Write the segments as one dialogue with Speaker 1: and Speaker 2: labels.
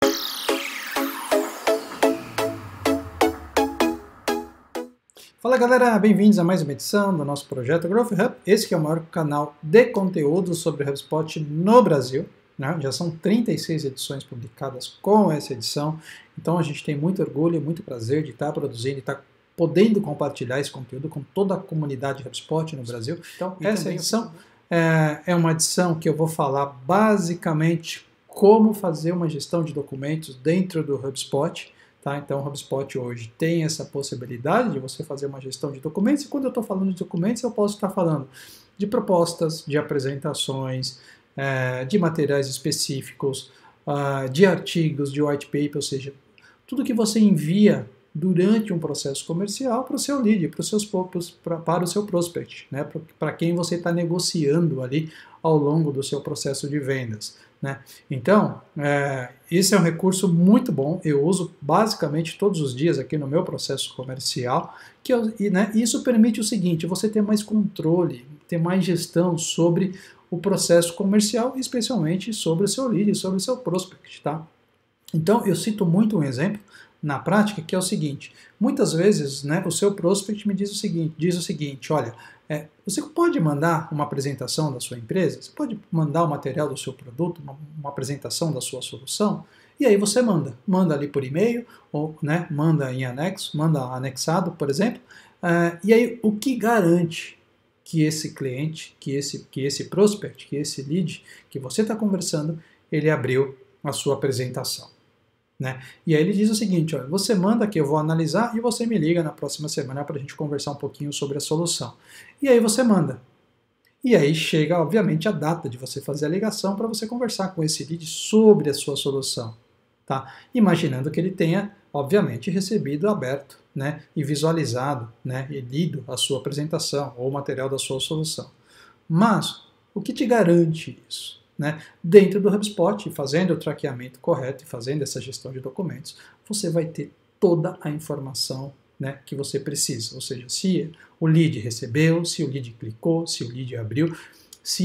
Speaker 1: Fala galera, bem-vindos a mais uma edição do nosso projeto Growth Hub. Esse que é o maior canal de conteúdo sobre HubSpot no Brasil, né? Já são 36 edições publicadas com essa edição, então a gente tem muito orgulho e muito prazer de estar produzindo e estar podendo compartilhar esse conteúdo com toda a comunidade HubSpot no Brasil. Então essa edição é uma edição que eu vou falar basicamente como fazer uma gestão de documentos dentro do HubSpot. Tá? Então o HubSpot hoje tem essa possibilidade de você fazer uma gestão de documentos, e quando eu estou falando de documentos eu posso estar falando de propostas, de apresentações, de materiais específicos, de artigos, de white paper, ou seja, tudo que você envia durante um processo comercial para o seu lead, para o seu prospect, né? Para quem você está negociando ali ao longo do seu processo de vendas. Né? Então, esse é um recurso muito bom, eu uso basicamente todos os dias aqui no meu processo comercial, isso permite o seguinte: você ter mais controle, ter mais gestão sobre o processo comercial, especialmente sobre o seu lead, sobre o seu prospect. Tá? Então, eu cito muito um exemplo na prática, que é o seguinte: muitas vezes, né, o seu prospect me diz o seguinte, olha, você pode mandar uma apresentação da sua empresa, você pode mandar o material do seu produto, uma apresentação da sua solução, e aí você manda ali por e-mail, ou né, manda em anexo, manda anexado, por exemplo, e aí o que garante que esse cliente, que esse prospect, que esse lead que você está conversando, ele abriu a sua apresentação? Né? E aí ele diz o seguinte: olha, você manda que eu vou analisar e você me liga na próxima semana para a gente conversar um pouquinho sobre a solução. E aí você manda. E aí chega, obviamente, a data de você fazer a ligação para você conversar com esse lead sobre a sua solução. Tá? Imaginando que ele tenha, obviamente, recebido, aberto, né, e visualizado, né, e lido a sua apresentação ou o material da sua solução. Mas o que te garante isso? Né? Dentro do HubSpot, fazendo o traqueamento correto e fazendo essa gestão de documentos, você vai ter toda a informação, né, que você precisa. Ou seja, se o lead recebeu, se o lead clicou, se o lead abriu, se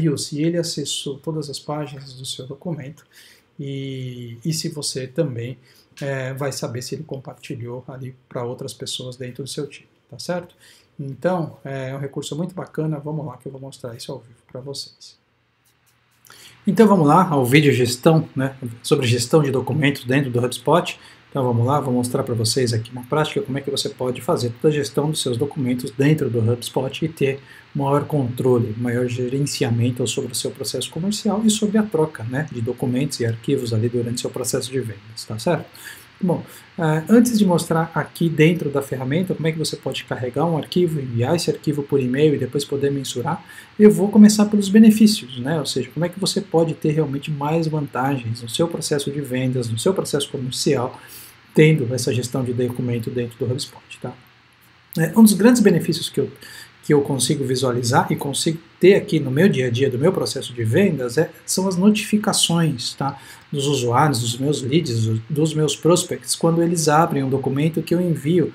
Speaker 1: ele acessou todas as páginas do seu documento e se você também vai saber se ele compartilhou ali para outras pessoas dentro do seu time. Tá certo? Então, é um recurso muito bacana. Vamos lá que eu vou mostrar isso ao vivo para vocês. Então vamos lá ao vídeo gestão, né, sobre gestão de documentos dentro do HubSpot. Então vamos lá, vou mostrar para vocês aqui na prática como é que você pode fazer toda a gestão dos seus documentos dentro do HubSpot e ter maior controle, maior gerenciamento sobre o seu processo comercial e sobre a troca, né, de documentos e arquivos ali durante o seu processo de vendas, tá certo? Bom, antes de mostrar aqui dentro da ferramenta como é que você pode carregar um arquivo, enviar esse arquivo por e-mail e depois poder mensurar, eu vou começar pelos benefícios, né? Ou seja, como é que você pode ter realmente mais vantagens no seu processo de vendas, no seu processo comercial, tendo essa gestão de documento dentro do HubSpot. Tá? Um dos grandes benefícios que eu consigo visualizar e consigo ter aqui no meu dia a dia do meu processo de vendas são as notificações, tá, dos usuários, dos meus leads, dos meus prospects, quando eles abrem um documento que eu envio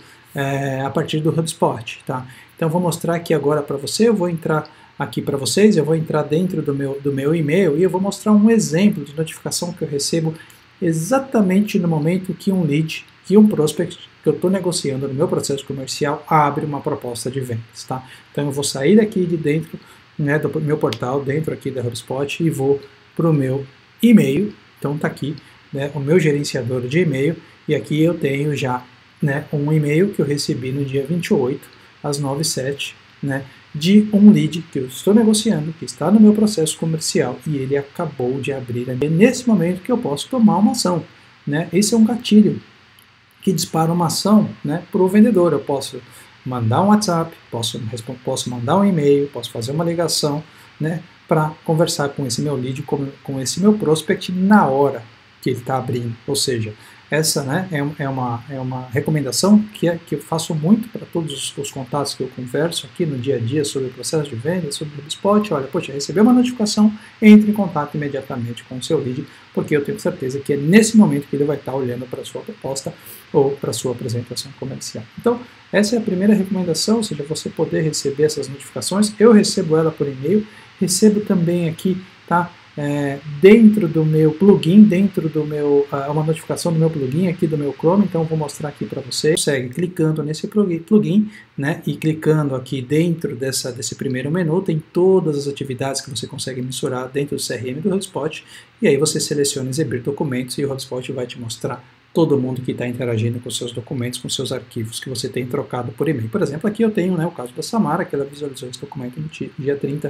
Speaker 1: a partir do HubSpot. Tá? Então vou mostrar aqui agora para você, eu vou entrar aqui para vocês, eu vou entrar dentro do meu e-mail e eu vou mostrar um exemplo de notificação que eu recebo exatamente no momento que um lead, que um prospect que eu estou negociando no meu processo comercial abre uma proposta de vendas. Tá? Então eu vou sair daqui de dentro, né, do meu portal, dentro aqui da HubSpot, e vou para o meu e-mail. Então está aqui, né, o meu gerenciador de e-mail, e aqui eu tenho já, né, um e-mail que eu recebi no dia 28, às 9h07, né, de um lead que eu estou negociando, que está no meu processo comercial, e ele acabou de abrir. É nesse momento que eu posso tomar uma ação. Né? Esse é um gatilho que dispara uma ação, né, para o vendedor. Eu posso mandar um WhatsApp, posso mandar um e-mail, posso fazer uma ligação, né, para conversar com esse meu lead, com esse meu prospect na hora que ele está abrindo. Ou seja, essa, né, é uma recomendação que eu faço muito para todos os contatos que eu converso aqui no dia a dia sobre o processo de venda, sobre o HubSpot. Olha, poxa, recebeu uma notificação, entre em contato imediatamente com o seu lead, porque eu tenho certeza que é nesse momento que ele vai estar olhando para a sua proposta ou para a sua apresentação comercial. Então, essa é a primeira recomendação, ou seja, você poder receber essas notificações. Eu recebo ela por e-mail, recebo também aqui, tá, dentro do meu plugin, dentro do meu, uma notificação do meu plugin aqui do meu Chrome, então eu vou mostrar aqui para você. Você consegue clicando nesse plugin, né, e clicando aqui dentro desse primeiro menu, tem todas as atividades que você consegue mensurar dentro do CRM do HubSpot, e aí você seleciona exibir documentos e o HubSpot vai te mostrar todo mundo que está interagindo com seus documentos, com seus arquivos que você tem trocado por e-mail. Por exemplo, aqui eu tenho, né, o caso da Samara, que ela visualizou esse documento no dia 30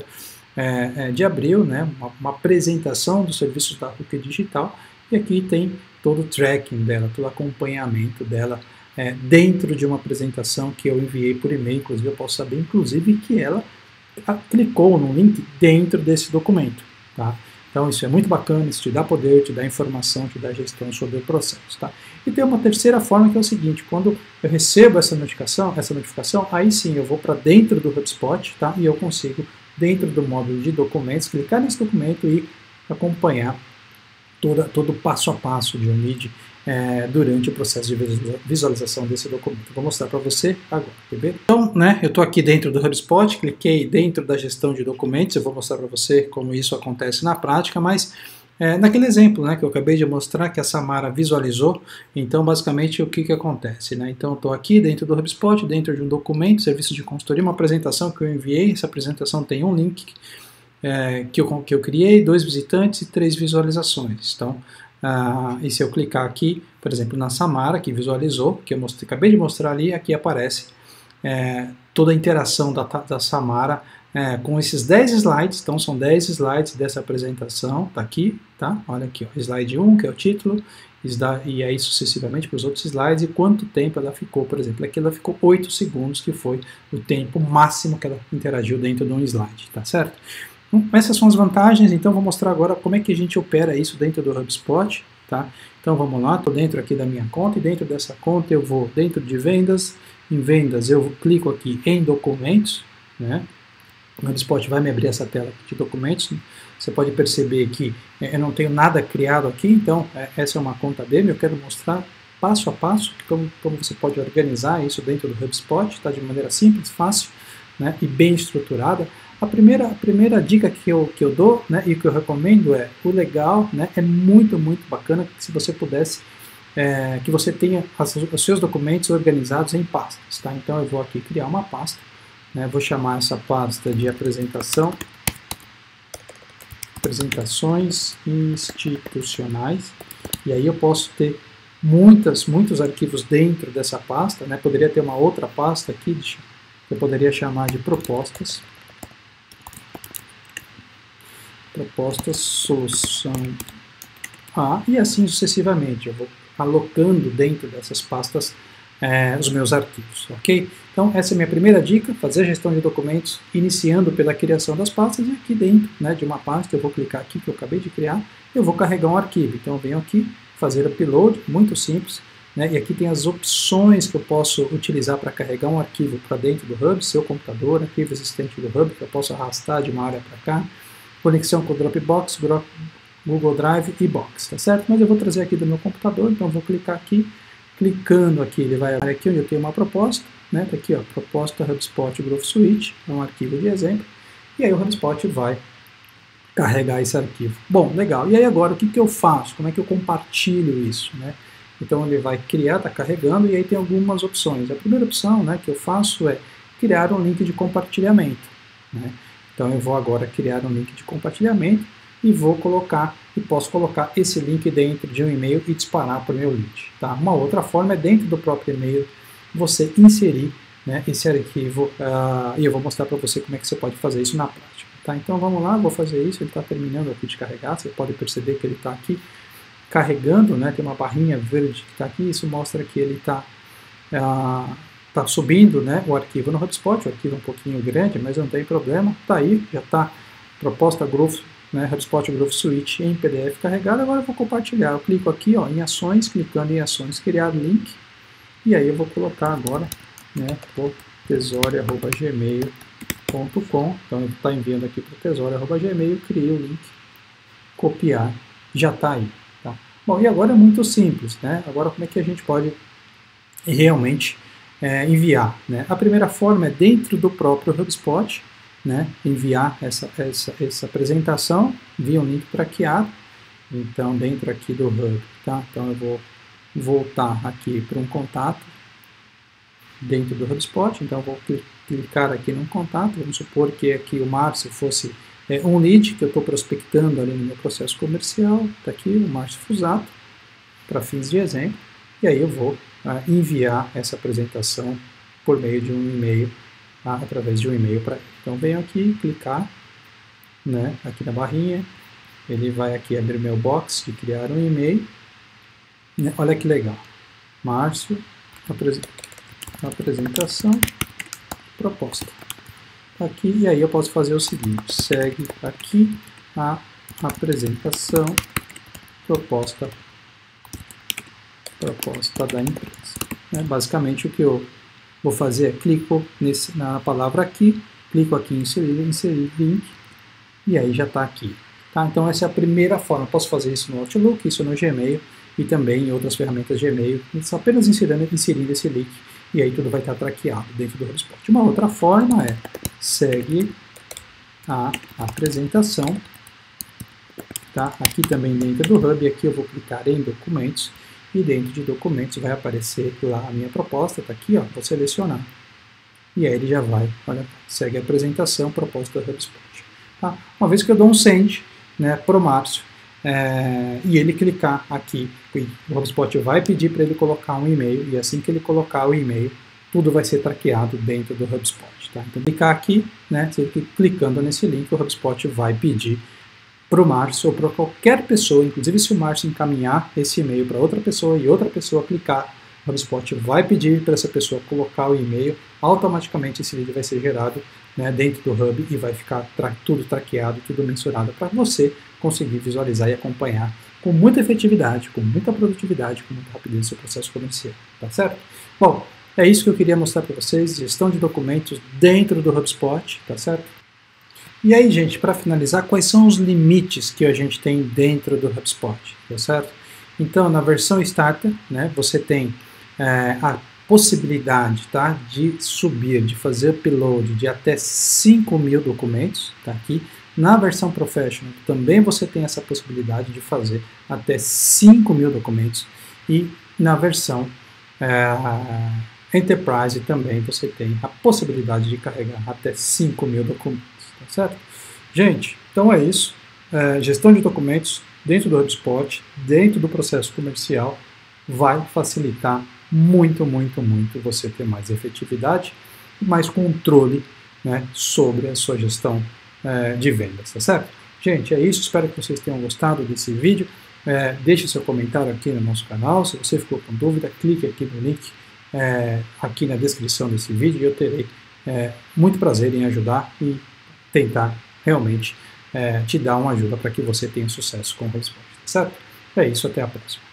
Speaker 1: de abril, né, uma apresentação dos serviços da Hook Digital, e aqui tem todo o tracking dela, todo o acompanhamento dela dentro de uma apresentação que eu enviei por e-mail. Inclusive eu posso saber, inclusive, que ela clicou no link dentro desse documento, tá? Então isso é muito bacana, isso te dá poder, te dá informação, te dá gestão sobre o processo, tá? E tem uma terceira forma que é o seguinte: quando eu recebo essa notificação, aí sim eu vou para dentro do HubSpot, tá? E eu consigo, dentro do módulo de documentos, clicar nesse documento e acompanhar todo o passo a passo de um lead durante o processo de visualização desse documento. Vou mostrar para você agora, quer ver? Então, né, eu estou aqui dentro do HubSpot, cliquei dentro da gestão de documentos, eu vou mostrar para você como isso acontece na prática, mas naquele exemplo, né, que eu acabei de mostrar, que a Samara visualizou, então basicamente o que acontece, né? Então eu estou aqui dentro do HubSpot, dentro de um documento, serviço de consultoria, uma apresentação que eu enviei, essa apresentação tem um link que eu criei, 2 visitantes e 3 visualizações. Então, e se eu clicar aqui, por exemplo, na Samara, que visualizou, que eu acabei de mostrar ali, aqui aparece toda a interação da Samara com esses 10 slides. Então são 10 slides dessa apresentação, tá aqui, tá? Olha aqui, ó, slide 1, que é o título, e aí sucessivamente para os outros slides, e quanto tempo ela ficou. Por exemplo, aqui ela ficou 8 segundos, que foi o tempo máximo que ela interagiu dentro de um slide, tá certo? Essas são as vantagens. Então vou mostrar agora como é que a gente opera isso dentro do HubSpot, tá? Então vamos lá, estou dentro aqui da minha conta, e dentro dessa conta eu vou dentro de vendas. Em vendas eu clico aqui em documentos, né? O HubSpot vai me abrir essa tela de documentos. Você pode perceber que eu não tenho nada criado aqui, então essa é uma conta demo. Eu quero mostrar passo a passo como você pode organizar isso dentro do HubSpot, tá? De maneira simples, fácil, né? E bem estruturada. A primeira dica que eu dou, né, e que eu recomendo o legal, né, é muito bacana que se você pudesse, que você tenha os seus documentos organizados em pastas, tá? Então eu vou aqui criar uma pasta, né, vou chamar essa pasta de apresentações institucionais, e aí eu posso ter muitos arquivos dentro dessa pasta, né? Poderia ter uma outra pasta aqui, que eu poderia chamar de propostas solução A, e assim sucessivamente. Eu vou alocando dentro dessas pastas os meus arquivos, ok? Então essa é a minha primeira dica: fazer a gestão de documentos iniciando pela criação das pastas, e aqui dentro, né, de uma pasta eu vou clicar aqui, que eu acabei de criar, eu vou carregar um arquivo. Então eu venho aqui, fazer upload, muito simples, né, e aqui tem as opções que eu posso utilizar para carregar um arquivo para dentro do Hub, seu computador, arquivo existente do Hub, que eu posso arrastar de uma área para cá, conexão com o Dropbox, Google Drive e Box, tá certo? Mas eu vou trazer aqui do meu computador, então eu vou clicar aqui, clicando aqui, ele vai abrir aqui onde eu tenho uma proposta, né? Tá aqui, ó, proposta HubSpot Growth Suite, é um arquivo de exemplo, e aí o HubSpot vai carregar esse arquivo. Bom, legal. E aí agora o que eu faço? Como é que eu compartilho isso, né? Então ele vai criar, tá carregando, e aí tem algumas opções. A primeira opção, né, que eu faço é criar um link de compartilhamento, né? Então eu vou agora criar um link de compartilhamento e posso colocar esse link dentro de um e-mail e disparar para o meu lead, tá? Uma outra forma é dentro do próprio e-mail você inserir, né, esse arquivo, e eu vou mostrar para você como é que você pode fazer isso na prática, tá? Então vamos lá, vou fazer isso. Ele está terminando aqui de carregar, você pode perceber que ele está aqui carregando, né? Tem uma barrinha verde que está aqui, isso mostra que ele está subindo, né, o arquivo no HubSpot. O arquivo é um pouquinho grande, mas não tem problema, está aí, já está proposta Growth, né, HubSpot Growth Suite em PDF carregado. Agora eu vou compartilhar, eu clico aqui, ó, em ações, clicando em ações, criar link, e aí eu vou colocar agora, né, tesore@gmail.com. Então ele está enviando aqui para tesore@gmail, criei o link, copiar, já está aí, tá? Bom, e agora é muito simples, né? Agora como é que a gente pode realmente enviar, né? A primeira forma é dentro do próprio HubSpot, né, enviar essa apresentação via um link traqueado, então dentro aqui do Hub, tá? Então eu vou voltar aqui para um contato dentro do HubSpot, então eu vou clicar aqui no contato, vamos supor que aqui o Márcio fosse um lead que eu estou prospectando ali no meu processo comercial, está aqui o Márcio Fusato, para fins de exemplo, e aí eu vou enviar essa apresentação por meio de um e-mail, através de um e-mail para ele. Então venho aqui, clicar, né, aqui na barrinha, ele vai aqui abrir meu box de criar um e-mail, né, olha que legal, Márcio, apresentação, proposta. Aqui, e aí eu posso fazer o seguinte, segue aqui a apresentação, proposta da empresa. Basicamente o que eu vou fazer é clico na palavra aqui, clico aqui em inserir link, e aí já está aqui. Tá? Então essa é a primeira forma, eu posso fazer isso no Outlook, isso no Gmail, e também em outras ferramentas Gmail, apenas inserindo esse link, e aí tudo vai estar traqueado dentro do HubSpot. Uma outra forma é, segue a apresentação, tá? Aqui também dentro do Hub, aqui eu vou clicar em documentos, e dentro de documentos vai aparecer lá a minha proposta, está aqui, ó, vou selecionar. E aí ele já vai, olha, segue a apresentação, proposta do HubSpot. Tá? Uma vez que eu dou um send, né, para o Márcio, e ele clicar aqui, o HubSpot vai pedir para ele colocar um e-mail, e assim que ele colocar o e-mail, tudo vai ser traqueado dentro do HubSpot. Tá? Então, clicar aqui, né, clicando nesse link, o HubSpot vai pedir para o Márcio ou para qualquer pessoa, inclusive se o Márcio encaminhar esse e-mail para outra pessoa e outra pessoa clicar, o HubSpot vai pedir para essa pessoa colocar o e-mail, automaticamente esse vídeo vai ser gerado, né, dentro do Hub e vai ficar tudo traqueado, tudo mensurado para você conseguir visualizar e acompanhar com muita efetividade, com muita produtividade, com muita rapidez o seu processo comercial, tá certo? Bom, é isso que eu queria mostrar para vocês, gestão de documentos dentro do HubSpot, tá certo? E aí, gente, para finalizar, quais são os limites que a gente tem dentro do HubSpot, tá certo? Então, na versão Starter, né, você tem a possibilidade, tá, de subir, de fazer upload de até 5.000 documentos, tá aqui. Na versão Professional também você tem essa possibilidade de fazer até 5.000 documentos, e na versão Enterprise também você tem a possibilidade de carregar até 5.000 documentos, tá certo? Gente, então é isso. Gestão de documentos dentro do HubSpot, dentro do processo comercial, vai facilitar muito, muito, muito você ter mais efetividade e mais controle, né, sobre a sua gestão de vendas, tá certo? Gente, é isso, espero que vocês tenham gostado desse vídeo, deixe seu comentário aqui no nosso canal, se você ficou com dúvida, clique aqui no link aqui na descrição desse vídeo e eu terei muito prazer em ajudar e tentar realmente te dar uma ajuda para que você tenha sucesso com o HubSpot, tá certo? É isso, até a próxima.